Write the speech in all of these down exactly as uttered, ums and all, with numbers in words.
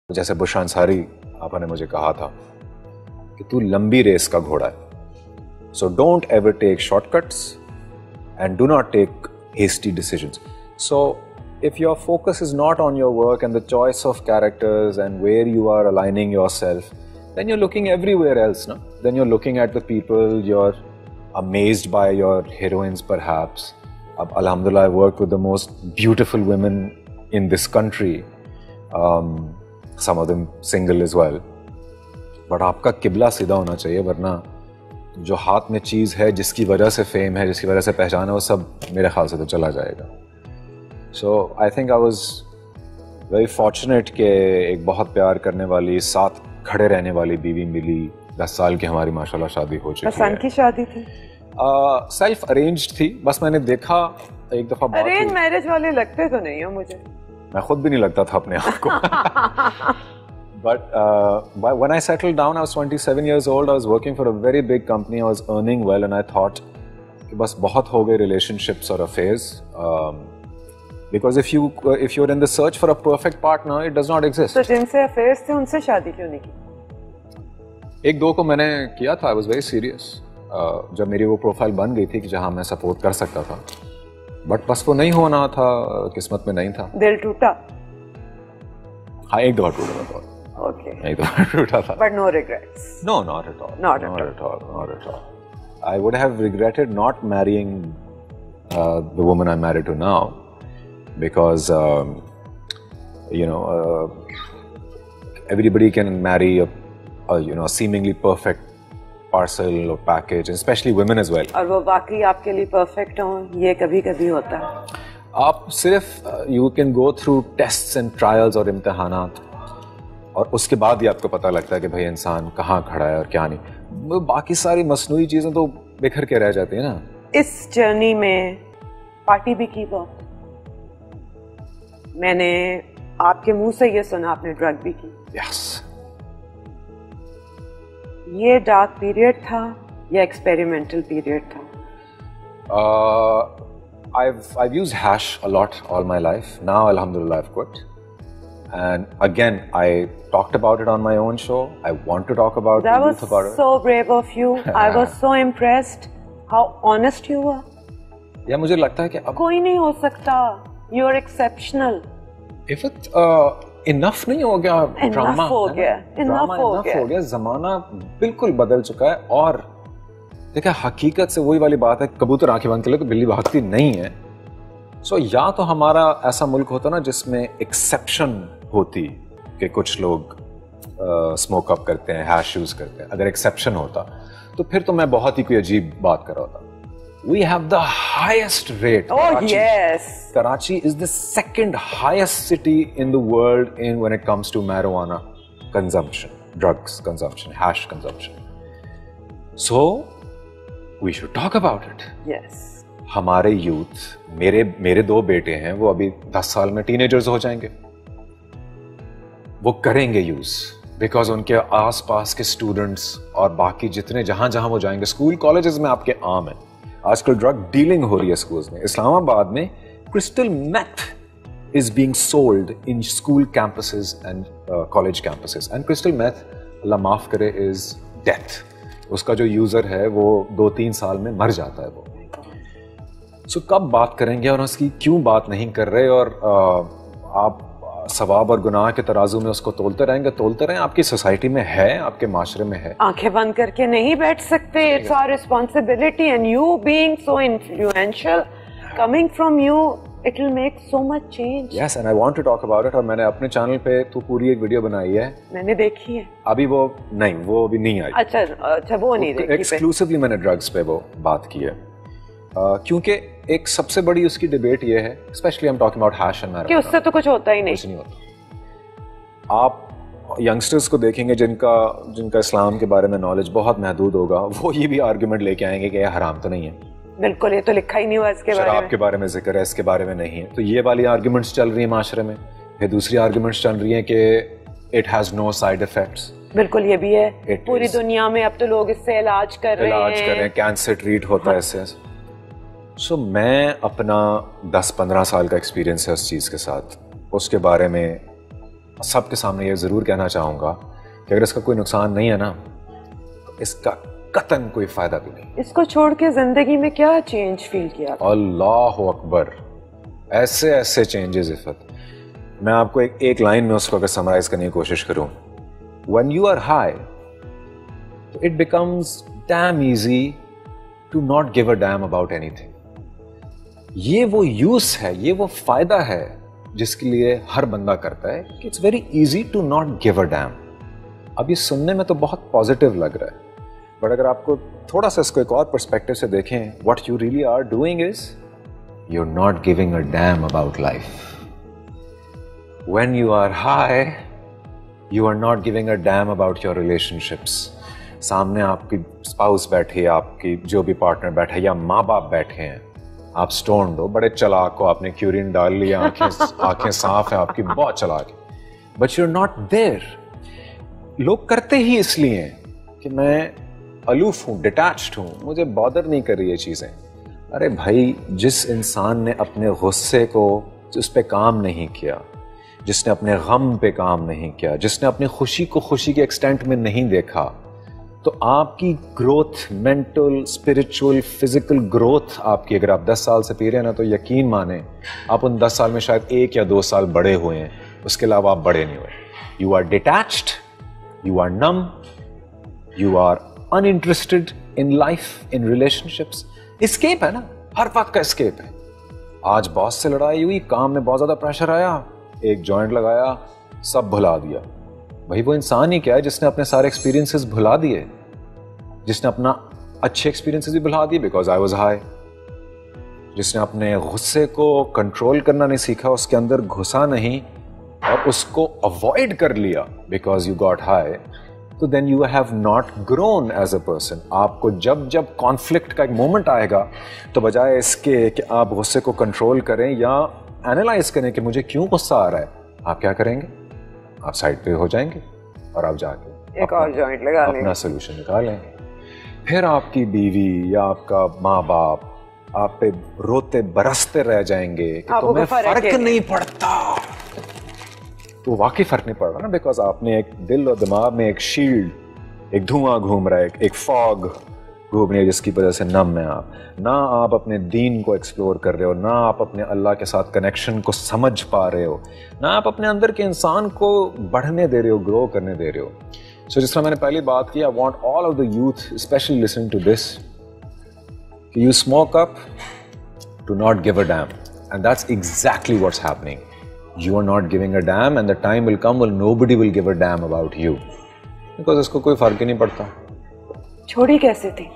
جیسے بش انصاری آپ نے مجھے کہا تھا کہ تو لمبی ریس کا گھوڑا ہے، so don't ever take short cuts and do not take hasty decisions. So if your focus is not on your work and the choice of characters and where you are aligning yourself, then you're looking everywhere else, no? Then you're looking at the people, you're amazed by your heroines perhaps. Ab, alhamdulillah, I work with the most beautiful women in this country, um, some of them single as well. But آپ کا قبلہ سیدھا ہونا چاہیے، ورنہ جو ہاتھ میں چیز ہے جس کی وجہ سے فیم ہے، جس کی وجہ سے پہچان ہے، وہ سب میرے خیال سے تو چلا جائے گا. So I think I was very fortunate کہ ایک بہت پیار کرنے والی، ساتھ کھڑے رہنے والی بیوی ملی. دس سال کی ہماری ماشاءاللہ شادی ہو چکی ہے. پسند کی شادی تھی؟ سیلف ارینجڈ تھی، بس میں نے دیکھا ایک دفعہ بات. ارینج میرج والے لگتے تو نہیں ہو مجھے. میں خود بھی نہیں لگتا تھا اپنے آپ کو. But uh, when I settled down, I was twenty-seven years old. I was working for a very big company. I was earning well, and I thought کہ بس بہت ہو گئے relationships اور affairs. Um, Because if you uh, if you're in the search for a perfect partner, it does not exist. تو جن سے affairs تھے ان سے شادی کیوں نہیں کی؟ ایک دو کو میں نے کیا تھا. I was very serious. uh, جب میری وہ پروفائل بن گئی تھی کہ جہاں میں سپورٹ کر سکتا تھا، بٹ بس وہ نہیں ہونا تھا، قسمت میں نہیں تھا. دل ٹوٹا؟ ہاں ایک دفعہ ٹوٹا تھا. اوکے، ایک دفعہ ٹوٹا تھا. But no regrets? No, not at all. Not at not at all. Not at all. I would have regretted not marrying uh, the woman I'm married to now. Because um, you know uh, everybody can marry a, a you know a seemingly perfect parcel or package, especially women as well. اور وہ واقعی آپ کے لیے perfect ہوں، یہ کبھی کبھی ہوتا ہے. آپ صرف you can go through tests and trials اور امتحانات، اور اس کے بعد ہی آپ کو پتہ لگتا ہے کہ بھائی انسان کہاں کھڑا ہے اور کیا نہیں. باقی ساری مصنوعی چیزیں تو بکھر کے رہ جاتی ہیں نا. اس جرنی میں پارٹی بھی کی بہت. میں نے آپ کے منہ سے یہ سنا آپ نے ڈرگ بھی کی. یس. یہ ڈارک پیریڈ تھا یا ایکسپیریمنٹل پیریڈ تھا؟ I've I've used hash a lot all my life. Now alhamdulillah I've quit. And again I talked about it on my own show. I want to talk about That the was youth about it. so brave of you. I was so impressed how honest you were. یا مجھے لگتا ہے کہ اب کوئی نہیں ہو سکتا. You are exceptional. if it uh, enough نہیں ہو گیا ڈرامہ، enough ہو گیا enough ہو گیا. زمانہ بالکل بدل چکا ہے. اور دیکھیں حقیقت سے وہی والی بات ہے، کبوتر آنکھیں بند کر لے تو بلی بھاگتی نہیں ہے. سو یا تو ہمارا ایسا ملک ہوتا نا جس میں ایکسیپشن ہوتی کہ کچھ لوگ اسموک اپ کرتے ہیں، ہیش یوز کرتے ہیں. اگر ایکسیپشن ہوتا تو پھر تو میں بہت ہی کوئی عجیب بات کر رہا ہوتا. We have the highest rate. Oh Karachi. yes. Karachi is the second highest city in the world in when it comes to marijuana consumption, drugs consumption, hash consumption. So we should talk about it. Yes. ہمارے youth, میرے میرے دو بیٹے ہیں، وہ ابھی دس سال میں ten agers ہو جائیں گے. وہ کریں گے یوز بیکاز ان کے آس پاس کے اسٹوڈنٹس اور باقی جتنے جہاں جہاں وہ جائیں گے، اسکول کالجز میں آپ کے عام ہیں. آج کل ڈرگ ڈیلنگ ہو رہی ہے اسکولز میں. اسلام آباد میں crystal meth is being sold in school campuses and college campuses. And crystal meth اللہ معاف کرے از ڈیتھ. اس کا جو یوزر ہے وہ دو تین سال میں مر جاتا ہے. وہ سو کب بات کریں گے اور اس کی کیوں بات نہیں کر رہے؟ اور آپ ثواب اور گناہ کے ترازو میں اس کو تولتے رہیں گے تولتے رہیں. آپ کی سوسائٹی میں ہے، آپ کے معاشرے میں ہے. آنکھیں بند کر کے نہیں بیٹھ سکتے. It's our responsibility and you being so influential coming from you, it will make so much change. Yes, and I want to talk about it. اور میں نے اپنے چینل پہ تو پوری ایک ویڈیو بنائی ہے. میں نے دیکھی ہے. ابھی وہ نہیں وہ ابھی نہیں آئی. اچھا اچھا وہ نہیں دیکھی. ایکسکلوسیولی میں نے ڈرگس پہ وہ بات کی ہے کیونکہ ایک سب سے بڑی اس کی ڈیبیٹ یہ ہے، اسپیشلی ہم talking about hash and marijuana, کہ اس سے تو کچھ ہوتا ہی نہیں. کچھ نہیں ہوتا. آپ ینگسٹرز کو دیکھیں گے جن کا جن کا اسلام کے بارے میں نالج بہت محدود ہوگا، وہ یہ بھی آرگیومنٹ لے کے آئیں گے کہ یہ حرام تو نہیں ہے. بالکل، یہ تو لکھا ہی نہیں ہوا اس کے بارے میں. شراب کے بارے میں ذکر ہے، اس کے بارے میں نہیں ہے. تو یہ والی آرگیومنٹس چل رہی ہیں معاشرے میں. پھر دوسری آرگیومنٹس چل رہی ہیں کہ it has no side effects. بالکل یہ بھی ہے. پوری دنیا میں اب تو لوگ اس سے علاج کر رہے ہیں، علاج کر رہے ہیں، کینسر ٹریٹ ہوتا ہے اس سے. سو میں اپنا دس پندرہ سال کا ایکسپیرینس ہے اس چیز کے ساتھ، اس کے بارے میں سب کے سامنے یہ ضرور کہنا چاہوں گا کہ اگر اس کا کوئی نقصان نہیں ہے نا تو اس کا قطعاً کوئی فائدہ بھی نہیں. اس کو چھوڑ کے زندگی میں کیا چینج فیل کیا؟ اللہ اکبر, ایسے ایسے چینجز عفت. میں آپ کو ایک ایک لائن میں اس کو اگر سمرائز کرنے کی کوشش کروں, when you are high it becomes damn easy to not give a damn about anything. یہ وہ یوز ہے, یہ وہ فائدہ ہے جس کے لیے ہر بندہ کرتا ہے کہ it's very easy to not give a damn. اب یہ سننے میں تو بہت پازیٹیو لگ رہا ہے, بٹ اگر آپ کو تھوڑا سا اس کو ایک اور پرسپیکٹو سے دیکھیں, what you really are doing is you are not giving a damn about life. When you are high you are not giving a damn about your relationships. سامنے آپ کی اسپاؤس بیٹھی, آپ کی جو بھی پارٹنر بیٹھے یا ماں باپ بیٹھے ہیں, آپ سٹونڈ ہو, بڑے چلاک ہو, آپ نے کیورین ڈال لیا, آنکھیں آنکھیں صاف ہیں آپ کی, بہت چلاک, but you are not there. لوگ کرتے ہی اس لیے کہ میں الوف ہوں, ڈیٹیچڈ ہوں, مجھے بادر نہیں کر رہی یہ چیزیں. ارے بھائی, جس انسان نے اپنے غصے کو, اس پہ کام نہیں کیا, جس نے اپنے غم پہ کام نہیں کیا, جس نے اپنی خوشی کو خوشی کے ایکسٹینٹ میں نہیں دیکھا, تو آپ کی growth, mental, spiritual, physical growth آپ کی, اگر آپ دس سال سے پی رہے ہیں نا تو یقین مانیں آپ ان دس سال میں شاید ایک یا دو سال بڑے ہوئے ہیں, اس کے علاوہ آپ بڑے نہیں ہوئے. You are detached, you are numb, you are interested in life, in relationships. Escape ہے نا, ہر وقت کا اسکیپ ہے. آج باس سے لڑائی ہوئی, کام میں بہت زیادہ پریشر آیا, ایک جوائنٹ لگایا, سب بھلا دیا. بھائی وہ انسان ہی کیا ہے جس نے اپنے سارے ایکسپیرینسز بھلا دیے, جس نے اپنا اچھے ایکسپیرینسز بھی بھلا دیے بیکاز آئی واز ہائی, جس نے اپنے غصے کو کنٹرول کرنا نہیں سیکھا, اس کے اندر گھسا نہیں اور اس کو اوائڈ کر لیا بیکاز یو گاٹ ہائی, تو then you have not grown as a person. آپ کو جب جب کانفلکٹ کا ایک مومنٹ آئے گا تو بجائے اس کے کہ آپ غصے کو کنٹرول کریں یا اینالائز کریں کہ مجھے کیوں غصہ آ رہا ہے, آپ کیا کریں گے, آپ سائڈ پہ ہو جائیں گے اور آپ جا کے ایک اور جوائنٹ لگا لیں, اپنا سولوشن نکالیں. پھر آپ کی بیوی یا آپ کا ماں باپ آپ پہ روتے برستے رہ جائیں گے کہ تمہیں فرق نہیں پڑتا. تو واقعی فرق نہیں پڑ رہا نا, بیکاز آپ نے ایک دل اور دماغ میں ایک شیلڈ, ایک دھواں گھوم رہا ہے, ایک فاگ گھوم رہی ہے جس کی وجہ سے نم ہے آپ. نہ آپ اپنے دین کو ایکسپلور کر رہے ہو, نہ آپ اپنے اللہ کے ساتھ کنیکشن کو سمجھ پا رہے ہو, نہ آپ اپنے اندر کے انسان کو بڑھنے دے رہے ہو, گرو کرنے دے رہے ہو. سو جس طرح میں نے پہلی بات کی, I want all of the youth especially listen to this, کہ you smoke up to not give a damn, and that's exactly what's happening. You are not giving a damn and the time will come will nobody will give a damn about you, because اس کو کوئی فرق ہی نہیں پڑتا. چھوڑی کیسے تھی؟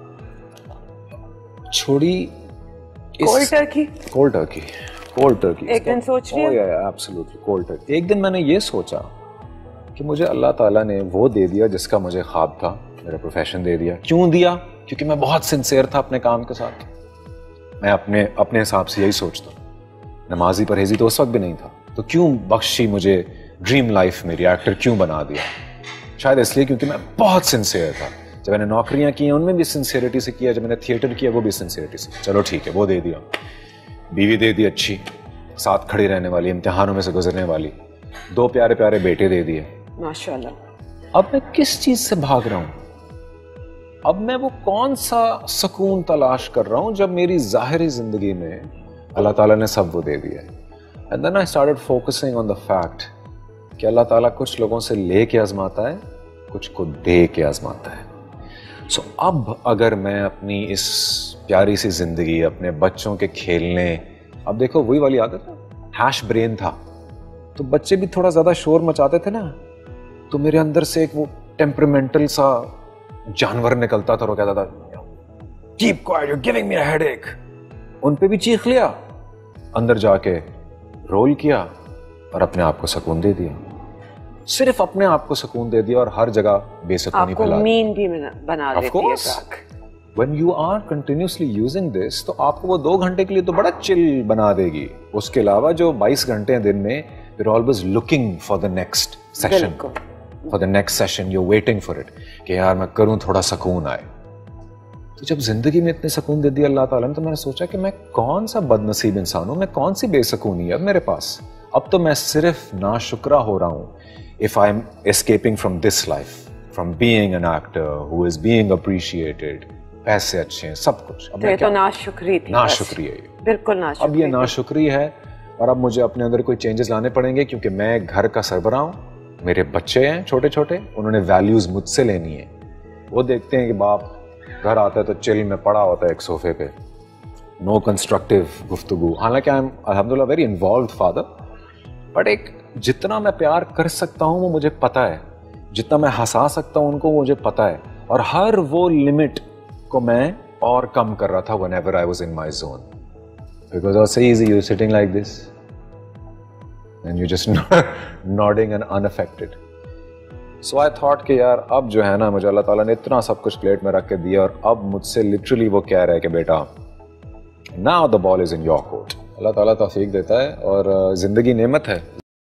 چھوڑی cold turkey, cold turkey, cold turkey. ایک دن سوچ لیا, ایبسولوٹلی کولڈ ٹرکی. ایک دن میں نے یہ سوچا کہ مجھے اللہ تعالیٰ نے وہ دے دیا جس کا مجھے خواب تھا, میرا پروفیشن دے دیا. کیوں دیا؟ کیونکہ میں بہت سنسیئر تھا اپنے کام کے ساتھ. میں اپنے اپنے حساب سے یہی سوچتا ہوں, نمازی پرہیزی تو اس وقت بھی نہیں تھا, تو کیوں بخشی مجھے ڈریم لائف میری, ایکٹر کیوں بنا دیا؟ شاید اس لیے کیونکہ میں بہت سنسیئر تھا. جب میں نے نوکریاں کی ہیں ان میں بھی سنسیئرٹی سے کیا, جب میں نے تھیٹر کیا وہ بھی سنسیئرٹی سے. چلو ٹھیک ہے, وہ دے دیا. بیوی دے دی اچھی, ساتھ کھڑی رہنے والی, امتحانوں میں سے گزرنے والی, دو پیارے پیارے بیٹے دے دیے, ماشاءاللہ. اب میں کس چیز سے بھاگ رہا ہوں؟ اب میں وہ کون سا سکون تلاش کر رہا ہوں جب میری ظاہری زندگی میں اللہ تعالیٰ نے سب وہ دے دیا ہے. And then I started focusing on the fact کہ اللہ تعالیٰ کچھ لوگوں سے لے کے آزماتا ہے, کچھ کو دے کے آزماتا ہے. سو so, اب اگر میں اپنی اس پیاری سی زندگی, اپنے بچوں کے کھیلنے, اب دیکھو وہی والی عادت ہے, ہیش برین تھا تو بچے بھی تھوڑا زیادہ شور مچاتے تھے نا, تو میرے اندر سے ایک وہ ٹیمپرمنٹل سا جانور نکلتا تھا اور کہتا تھا keep quiet, you're giving me a headache. ان پہ بھی چیخ لیا, اندر جا کے رول کیا اور اپنے آپ کو سکون دے دیا. صرف اپنے آپ کو سکون دے دیا اور ہر جگہ بے سکونی پھیلا. آپ کو مین بھی بنا دیتی ہے drug. when you are continuously using this تو آپ کو وہ دو گھنٹے کے لیے تو بڑا چل بنا دے گی. اس کے علاوہ جو بائیس گھنٹے ہیں دن میں, you're always looking for the next session, for the next session, you're waiting for it کہ یار میں کروں تھوڑا سکون آئے. تو جب زندگی میں اتنے سکون دے دیا اللہ تعالیٰ نے, تو میں نے سوچا کہ میں کون سا بد نصیب انسان ہوں, میں کون سی بے سکونی ہے اب میرے پاس. اب تو میں صرف ناشکرہ ہو رہا ہوں if I'm escaping from this life, from being an actor who is being appreciated, پیسے اچھے ہیں, سب کچھ. تو یہ تو ناشکری تھی. ناشکری ہے یہ, بالکل ناشکری. اب یہ ناشکری ہے اور اب مجھے اپنے اندر کوئی چینجز لانے پڑیں گے کیونکہ میں گھر کا سربراہ ہوں, میرے بچے ہیں چھوٹے چھوٹے, انہوں نے ویلیوز مجھ سے لینی ہے. وہ دیکھتے ہیں کہ باپ گھر آتا ہے تو چل میں پڑا ہوتا ہے ایک صوفے پہ, نو کنسٹرکٹیو گفتگو. حالانکہ آئی ایم الحمد للہ ویری انوالوڈ فادر, بٹ ایک جتنا میں پیار کر سکتا ہوں وہ مجھے پتہ ہے, جتنا میں ہنسا سکتا ہوں ان کو وہ مجھے پتہ ہے, اور ہر وہ لمٹ کو میں اور کم کر رہا تھا whenever I was in my zone. Because it was so easy, you're sitting like this and you're just nodding and unaffected. So I thought کہ یار اب جو ہے نا مجھے اللہ تعالیٰ نے اتنا سب کچھ پلیٹ میں رکھ کے دیا اور اب مجھ سے literally وہ کہہ رہا ہے کہ بیٹا now the ball is in your court. اللہ تعالیٰ توفیق دیتا ہے اور زندگی نعمت ہے.